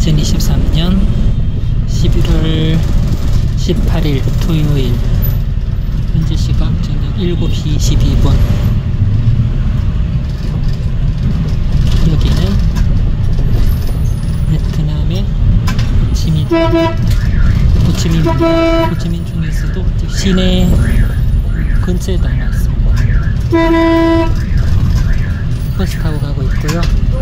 2023년 11월 18일 토요일, 현재 시각 저녁 7시 22분. 여기는 베트남의 호치민입니다. 호치민 중에서도 시내 근처에 나왔습니다. 버스 타고 가고 있고요.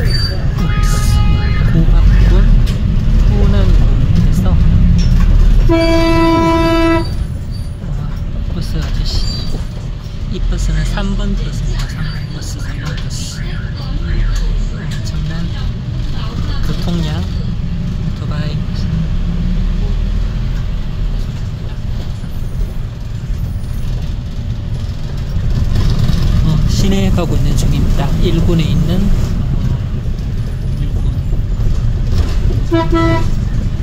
고박군 호난군에서 버스 아저씨, 이 버스는 3번 버스입니다. 3번 버스. 엄청난 교통량 오토바이. 시내에 가고 있는 중입니다. 1군에 있는 1군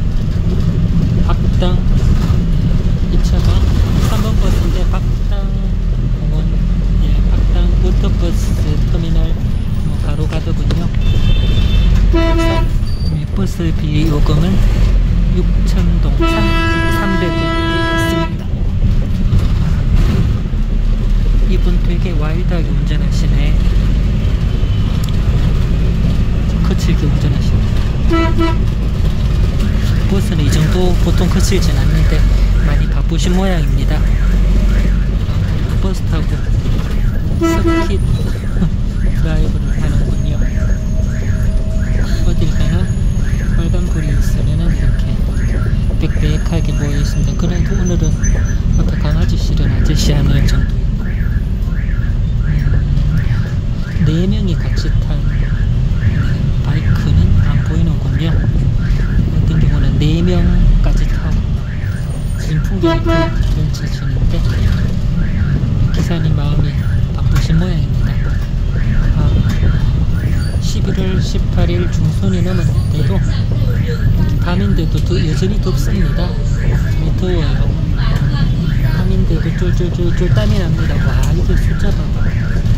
박당 2차가 3번 버스인데 박당 공원, 박당 워터버스 터미널 바로 가더군요. 버스비 요금은 6,000동 300원 있습니다. 이분 되게 와일드하게 운전하시네. 거칠게 운전하십니다. 버스는 이 정도 보통 거칠진 않는데 많이 바쁘신 모양입니다. 버스 타고 서킷 드라이브를 하는군요. 어딜 가나 빨간불이 있으면 이렇게 빽빽하게 모여 있습니다. 그래도 오늘은 어떤 강아지 실은 아저씨 하는 정도. 4명이 같이 탄 바이크는 안 보이는군요. 어떤 경우는 4명까지 타고 진풍경이 펼쳐지는데 기사님 마음이 바쁘신 모양입니다. 11월 18일 중순이 넘었는데도 밤인데도 여전히 덥습니다. 여전히 더워요. 밤인데도 쫄쫄쫄쫄 땀이 납니다. 와, 이게 숫자 봐봐.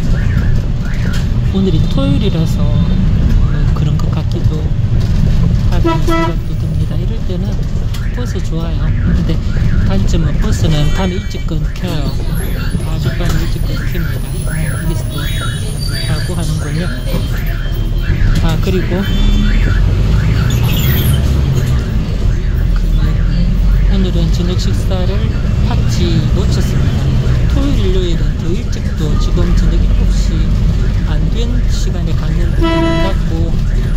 오늘이 토요일이라서 그런 것 같기도 하는 생각도 듭니다. 이럴 때는 버스 좋아요. 근데 단점은 버스는 밤에 일찍 끊겨요. 아주 밤에 일찍 끊깁니다. 여기서도 가고 하는군요. 그리고 오늘은 저녁 식사를 팥지 놓쳤습니다. 토요일, 일요일은 더 일찍도 지금 저녁 7시 안 된 시간에 갔는데 닫고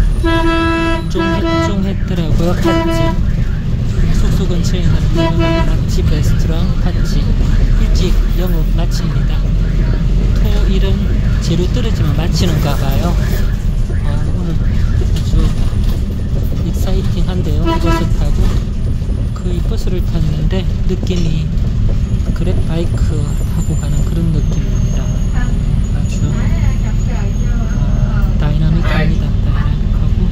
좀 했더라고요. 팥지 숙소 근처에 있는 맛집 레스토랑 팥지 일찍 영업 마칩니다. 토일은 재료 떨어지면 마치는가 봐요. 오늘 아주 익사이팅한데요. 버스 타고 거의 버스를 탔는데 느낌이 그랩바이크 타고 가는 그런 느낌입니다. 아주 다이나믹합니다. 다이나믹하고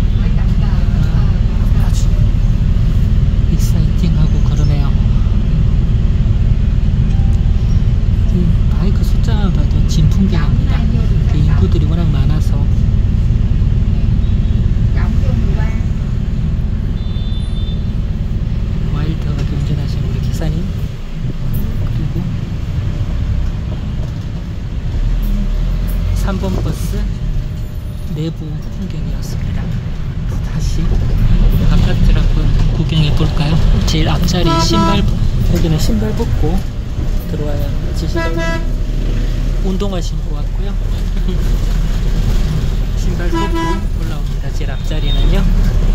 아주 익사이팅하고 그러네요. 바이크 숫자만 봐도 진풍경입니다. 인구들이 워낙 많아서. 와일드하게 운전하시는 우리 기사님, 그리고 3번 버스 내부 풍경이었습니다. 다시 바깥을 한번 구경해 볼까요? 제일 앞자리 신발, 여기는 신발 벗고 들어와야 합니다. 운동화 신고 왔고요. 신발 벗고 올라옵니다. 제일 앞자리는요.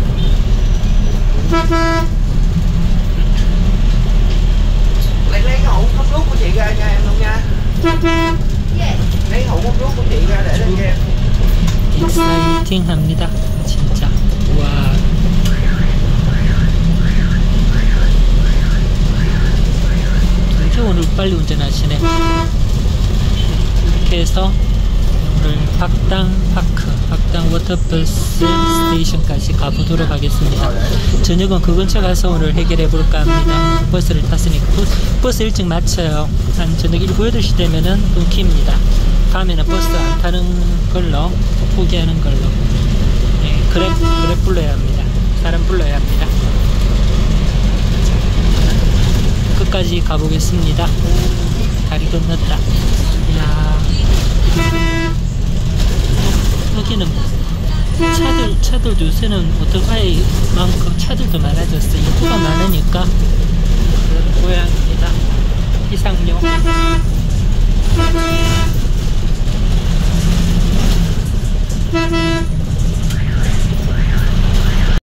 lấy cái hũ hút thuốc của chị ra cho em luôn nha. lấy hũ hút thuốc của chị ra để lên cho em. 익사이팅 합니다. 진짜. 와. 되게 오늘 빨리 운전하시네. 이렇게 해서 오늘 박당 워터버스 스테이션까지 가보도록 하겠습니다. 저녁은 그 근처 가서 오늘 해결해 볼까 합니다. 버스를 탔으니까 버스 일찍 마쳐요. 한 저녁 7, 8시 되면은 끊깁니다. 다음에는 버스 안 타는 걸로 포기하는 걸로. 네, 그랩 불러야 합니다. 사람 불러야 합니다. 끝까지 가보겠습니다. 다리 건넜다. 이야, 여기는 차들도 요새는 오토바이 만큼 차들도 많아졌어요. 인구가 많으니까. 그런 고향입니다. 이상용.